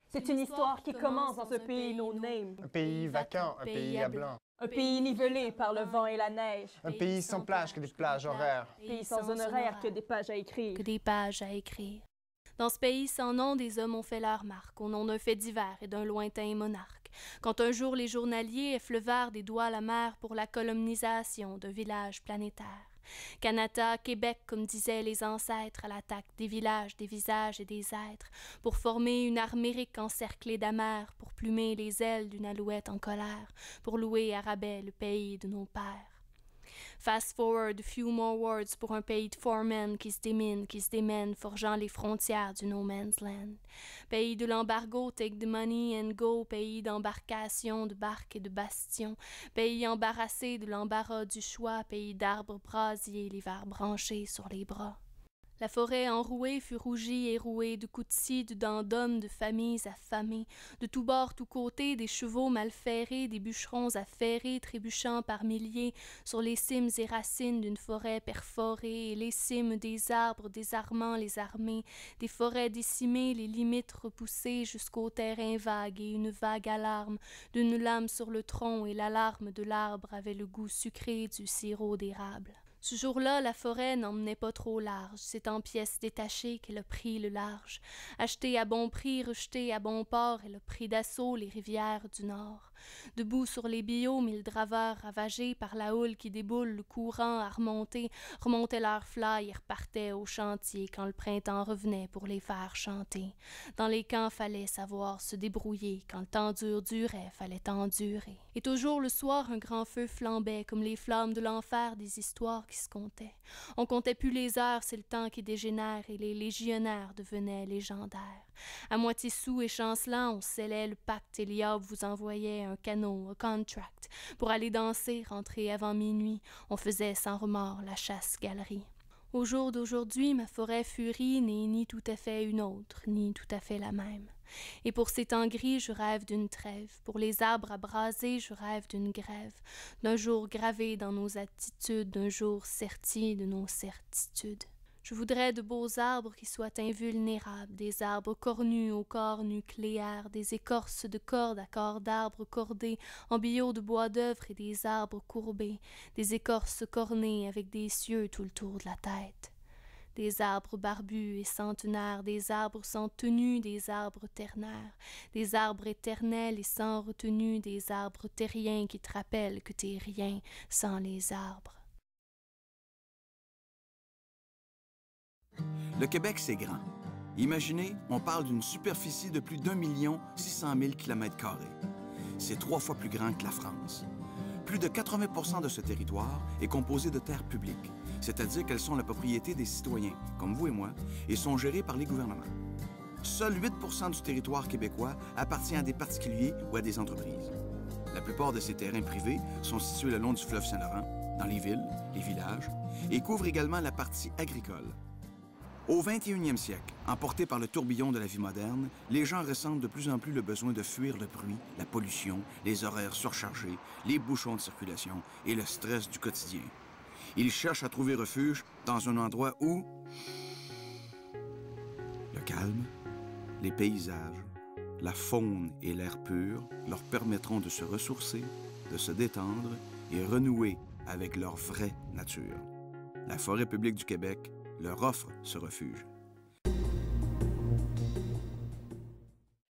C'est une histoire qui commence dans un pays no-name. Un pays vacant, un pays à blanc. Un pays nivelé par le vent et la neige. Un pays sans plage que des plages horaires. Un pays sans honoraires que des pages à écrire. Que des pages à écrire. Dans ce pays sans nom, des hommes ont fait leur marque, au nom d'un fait divers et d'un lointain monarque. Quand un jour les journaliers effleuvèrent des doigts la mer pour la colonisation d'un village planétaire. Canada, Québec, comme disaient les ancêtres, à l'attaque des villages, des visages et des êtres, pour former une Amérique encerclée d'amers, pour plumer les ailes d'une alouette en colère, pour louer à rabais le pays de nos pères. Fast forward, a few more words pour un pays de foremen qui se démine, qui se démène, forgeant les frontières du no man's land. Pays de l'embargo, take the money and go, pays d'embarcation, de barques et de bastions, pays embarrassé de l'embarras du choix, pays d'arbres brasiers, l'hiver branché sur les bras. La forêt enrouée fut rougie et rouée de coups de scie, de dents d'hommes, de familles affamées, de tous bords, tous côtés, des chevaux mal ferrés, des bûcherons affairés, trébuchant par milliers sur les cimes et racines d'une forêt perforée, et les cimes des arbres désarmant les armées, des forêts décimées, les limites repoussées jusqu'au terrain vague, et une vague alarme d'une lame sur le tronc, et l'alarme de l'arbre avait le goût sucré du sirop d'érable. Ce jour-là, la forêt n'emmenait pas trop large. C'est en pièces détachées qu'elle a pris le large. Achetée à bon prix, rejetée à bon port, elle a pris d'assaut les rivières du Nord. Debout sur les biomes, ils draveurs ravagés par la houle qui déboule, le courant à remonter, remontaient leurs fly et repartaient au chantier quand le printemps revenait pour les faire chanter. Dans les camps, fallait savoir se débrouiller. Quand le temps dur durait, fallait endurer. Et toujours le soir, un grand feu flambait, comme les flammes de l'enfer des histoires qui se comptaient. On comptait plus les heures, c'est le temps qui dégénère, et les légionnaires devenaient légendaires. À moitié sous et chancelant, on scellait le pacte, et Eliab vous envoyait un canot, un contract, pour aller danser, rentrer avant minuit. On faisait sans remords la chasse-galerie. Au jour d'aujourd'hui, ma forêt furie n'est ni tout à fait une autre, ni tout à fait la même. Et pour ces temps gris, je rêve d'une trêve. Pour les arbres à braser, je rêve d'une grève. D'un jour gravé dans nos attitudes, d'un jour serti de nos certitudes. Je voudrais de beaux arbres qui soient invulnérables, des arbres cornus au corps nucléaire, des écorces de cordes à corps d'arbres cordés, en bio de bois d'œuvre et des arbres courbés, des écorces cornées avec des cieux tout le tour de la tête. Des arbres barbus et centenaires, des arbres sans tenue, des arbres ternaires, des arbres éternels et sans retenue, des arbres terriens qui te rappellent que t'es rien sans les arbres. Le Québec, c'est grand. Imaginez, on parle d'une superficie de plus d'1 600 000 km². C'est 3 fois plus grand que la France. Plus de 80% de ce territoire est composé de terres publiques, c'est-à-dire qu'elles sont la propriété des citoyens, comme vous et moi, et sont gérées par les gouvernements. Seuls 8% du territoire québécois appartient à des particuliers ou à des entreprises. La plupart de ces terrains privés sont situés le long du fleuve Saint-Laurent, dans les villes, les villages, et couvrent également la partie agricole. Au 21e siècle, emportés par le tourbillon de la vie moderne, les gens ressentent de plus en plus le besoin de fuir le bruit, la pollution, les horaires surchargés, les bouchons de circulation et le stress du quotidien. Ils cherchent à trouver refuge dans un endroit où le calme, les paysages, la faune et l'air pur leur permettront de se ressourcer, de se détendre et renouer avec leur vraie nature. La forêt publique du Québec leur offre ce refuge.